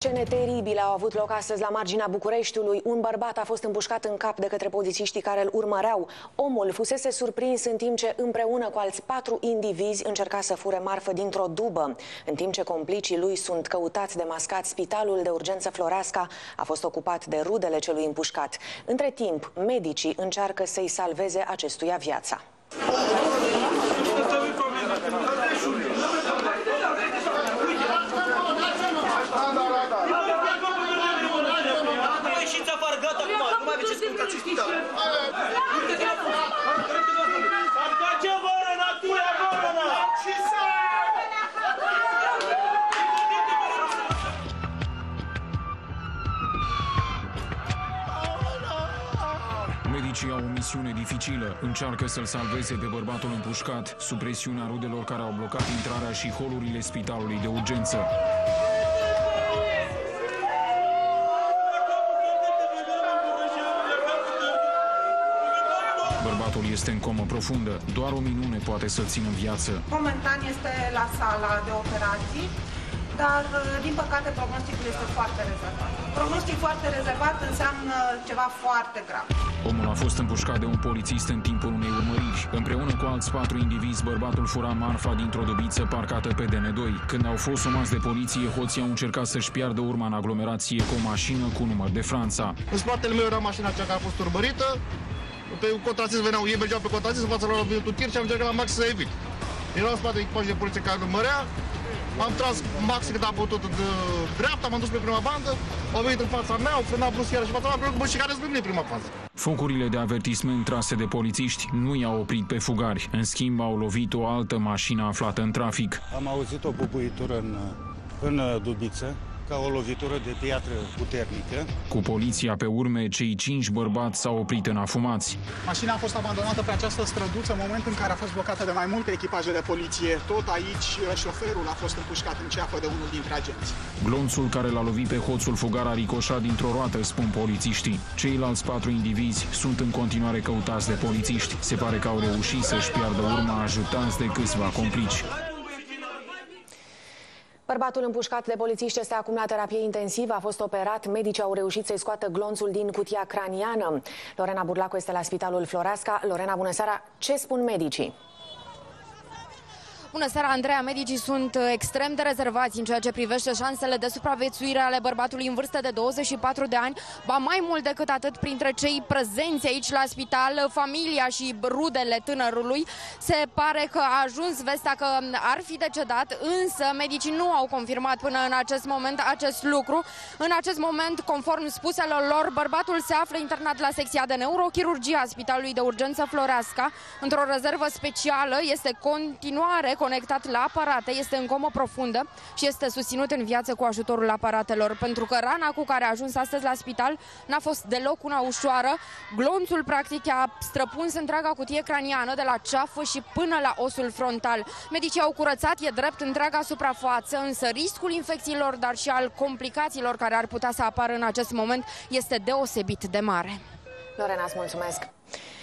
Scene teribile au avut loc astăzi la marginea Bucureștiului. Un bărbat a fost împușcat în cap de către polițiștii care îl urmăreau. Omul fusese surprins în timp ce împreună cu alți 4 indivizi încerca să fure marfă dintr-o dubă. În timp ce complicii lui sunt căutați de mascat, spitalul de urgență Floreasca a fost ocupat de rudele celui împușcat. Între timp, medicii încearcă să-i salveze acestuia viața. Medicii au o misiune dificilă. Încearcă să-l salveze pe bărbatul împușcat sub presiunea rudelor care au blocat intrarea și holurile spitalului de urgență. Bărbatul este în comă profundă. Doar o minune poate să-l țină în viață. Momentan este la sala de operații, dar, din păcate, prognosticul este foarte rezervat. Prognostic foarte rezervat înseamnă ceva foarte grav. Omul a fost împușcat de un polițist în timpul unei urmăriri. Împreună cu alți 4 indivizi, bărbatul fura marfa dintr-o dubiță parcată pe DN2. Când au fost somați de poliție, hoții au încercat să-și piardă urma în aglomerație cu o mașină cu număr de Franța. În spatele meu era mașina cea care a fost urmărită. Pe contrasens veneau, ei mergeau pe contrasens, în fața lor au venit un tir și am încercat la max să evit. Erau în spate echipaj de poliție care urmărea. Am tras max cât am putut de dreapta, m-am dus pe prima bandă, au venit în fața mea, au frânat brusc iarăși în fața mea, și care răzbunit prima fază. Focurile de avertisment trase de polițiști nu i-au oprit pe fugari. În schimb, au lovit o altă mașină aflată în trafic. Am auzit o bubuitură în dubiță, ca o lovitură de piatră puternică. Cu poliția pe urme, cei 5 bărbați s-au oprit înafumați. Mașina a fost abandonată pe această străduță în momentul în care a fost blocată de mai multe echipaje de poliție. Tot aici, șoferul a fost împușcat în ceafă de unul dintre agenți. Glonțul care l-a lovit pe hoțul fugar a ricoșat dintr-o roată, spun polițiștii. Ceilalți 4 indivizi sunt în continuare căutați de polițiști. Se pare că au reușit să-și piardă urma ajutați de câțiva complici. Bărbatul împușcat de polițiști este acum la terapie intensivă, a fost operat, medicii au reușit să-i scoată glonțul din cutia craniană. Lorena Burlacu este la spitalul Floreasca. Lorena, bună seara! Ce spun medicii? Bună seara, Andreea! Medicii sunt extrem de rezervați în ceea ce privește șansele de supraviețuire ale bărbatului în vârstă de 24 de ani. Ba mai mult decât atât, printre cei prezenți aici la spital, familia și rudele tânărului, se pare că a ajuns vestea că ar fi decedat, însă medicii nu au confirmat până în acest moment acest lucru. În acest moment, conform spuselor lor, bărbatul se află internat la secția de neurochirurgie a Spitalului de Urgență Floreasca, într-o rezervă specială, este continuare conectat la aparate, este în comă profundă și este susținut în viață cu ajutorul aparatelor, pentru că rana cu care a ajuns astăzi la spital n-a fost deloc una ușoară. Glonțul practic a străpuns întreaga cutie craniană de la ceafă și până la osul frontal. Medicii au curățat, e drept, întreaga suprafață, însă riscul infecțiilor, dar și al complicațiilor care ar putea să apară în acest moment este deosebit de mare. Lorena, îți mulțumesc!